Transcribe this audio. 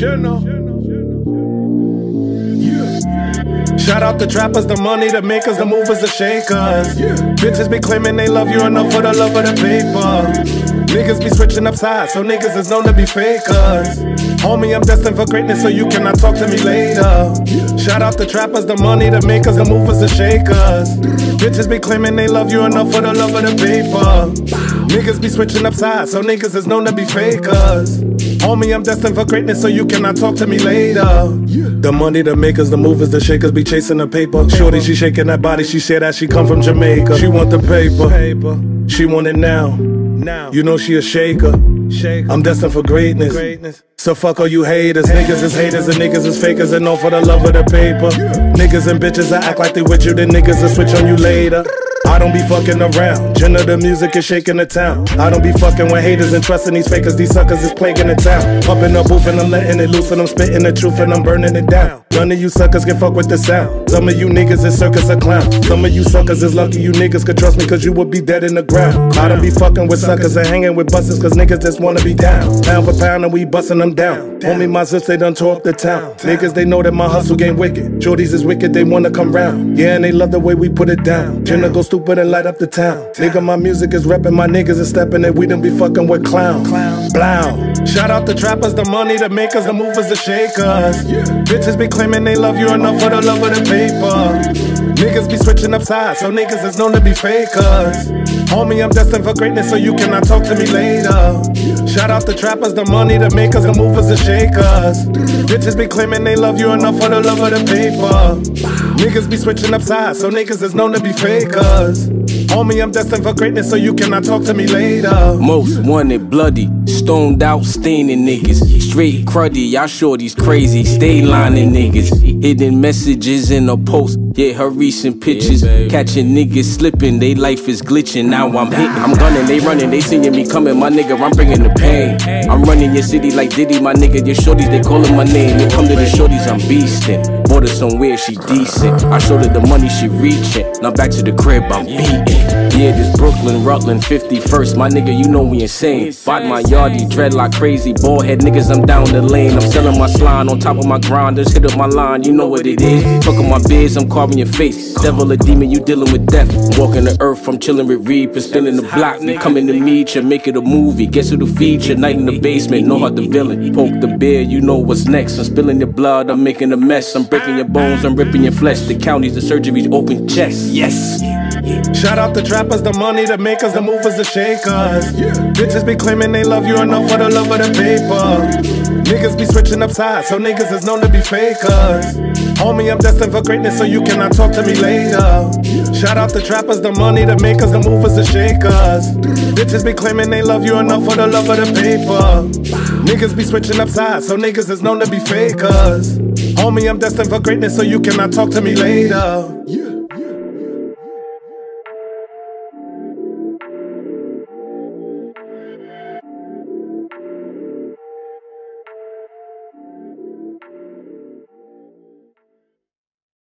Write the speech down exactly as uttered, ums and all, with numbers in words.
Genna. Shout out the trappers, the money, the makers, the movers, the shakers. Yeah. Bitches be claiming they love you enough for the love of the paper. Niggas be switching up sides, so niggas is known to be fakers. Homie, I'm destined for greatness, so you cannot talk to me later. Yeah. Shout out the trappers, the money, the makers, the movers, the shakers. Bitches be claiming they love you enough for the love of the paper. Niggas be switching up sides, so niggas is known to be fakers. Homie, I'm destined for greatness, so you cannot talk to me later. Yeah. The money, the makers, the movers, the shakers be chasing the paper. Shorty, she shaking that body, she say that she come from Jamaica. She want the paper, she want it now. Now. You know she a shaker. shaker. I'm destined for greatness. greatness. So fuck all you haters. Niggas is haters and niggas is fakers and all for the love of the paper. Yeah. Niggas and bitches that act like they with you, then niggas will switch on you later. I don't be fucking around. Genna, the music is shaking the town. I don't be fucking with haters and trusting these fakers. These suckers is plaguing the town. Up in the booth and I'm letting it loose and I'm spitting the truth and I'm burning it down. None of you suckers can fuck with the sound. Some of you niggas is circus or clown. Some of you suckers is lucky you niggas could trust me cause you would be dead in the ground. I don't be fucking with suckers and hanging with busters cause niggas just wanna be down. Pound for pound and we busting them down. Homie, my zips, they done tore up the town. Niggas, they know that my hustle game wicked. Shorties is wicked, they wanna come round. Yeah, and they love the way we put it down. Genna go stupid and light up the town. Nigga, my music is reppin', my niggas is steppin', and we done be fucking with clowns. Blow. Shout out the trappers, the money, the makers, the movers, the shakers. Yeah. Bitches be claiming they love you enough for the love of the paper. Niggas be switching up sides, so niggas is known to be fakers. Homie, I'm destined for greatness, so you cannot talk to me later. Shout out the trappers, the money, the makers, the movers, the shakers. Bitches be claiming they love you enough for the love of the paper. Niggas be switching up sides, so niggas is known to be fakers. Homie, I'm destined for greatness, so you cannot talk to me later. Most wanted bloody, stoned out, staining niggas. Straight cruddy, y'all shorties crazy, stay lining niggas. Hidden messages in a post, yeah, her recent pictures. Catching niggas slipping, they life is glitching, now I'm hitting. I'm gunning, they running, they seeing me coming, my nigga, I'm bringing the pain. I'm running your city like Diddy, my nigga, your shorties, they calling my name. They come to the shorties, I'm beastin'. Bought her somewhere, she decent. I showed her the money, she reaching. Now back to the crib, I'm beating. Yeah, this Brooklyn, Rutland, fifty-first, my nigga, you know we insane. Bought my yardie, dreadlock crazy, bald head niggas, I'm down the lane. I'm selling my slime on top of my grinders, hit up my line, you know what it is. Fucking my biz, I'm carving your face. Devil a demon, you dealing with death. Walking the earth, I'm chilling with reapers, spinning the block. Coming to meet you, make it a movie. Guess who the feature? Night in the basement, Nohart the villain. Poke the bear, you know what's next. I'm spilling your blood, I'm making a mess. I'm breaking your bones, I'm ripping your flesh. The counties, the surgeries, open chest. Yes. Shout out the trappers, the money, the makers, the movers, the shakers. Yeah. Bitches be claiming they love you enough for the love of the paper. Niggas be switching up sides, so niggas is known to be fakers. Homie, I'm destined for greatness, so you cannot talk to me later. Shout out the trappers, the money, the makers, the movers, the shakers. Bitches be claiming they love you enough for the love of the paper. Niggas be switching up sides, so niggas is known to be fakers. Homie, I'm destined for greatness, so you cannot talk to me later.